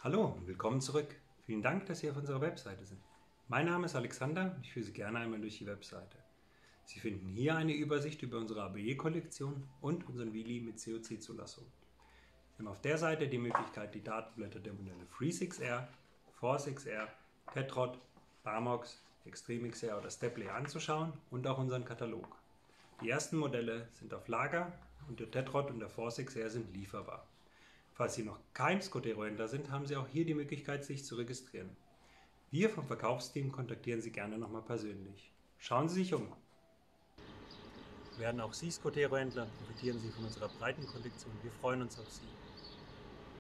Hallo und willkommen zurück. Vielen Dank, dass Sie auf unserer Webseite sind. Mein Name ist Alexander und ich führe Sie gerne einmal durch die Webseite. Sie finden hier eine Übersicht über unsere ABE-Kollektion und unseren Wheelie mit COC-Zulassung. Sie haben auf der Seite die Möglichkeit, die Datenblätter der Modelle FreeSixR, ForceXR, Tetrod, Barmox, Extreme XR oder Stepley anzuschauen und auch unseren Katalog. Die ersten Modelle sind auf Lager und der Tetrod und der ForceXR sind lieferbar. Falls Sie noch kein Scotero-Händler sind, haben Sie auch hier die Möglichkeit, sich zu registrieren. Wir vom Verkaufsteam kontaktieren Sie gerne nochmal persönlich. Schauen Sie sich um. Werden auch Sie Scotero-Händler, profitieren Sie von unserer breiten Kollektion. Wir freuen uns auf Sie.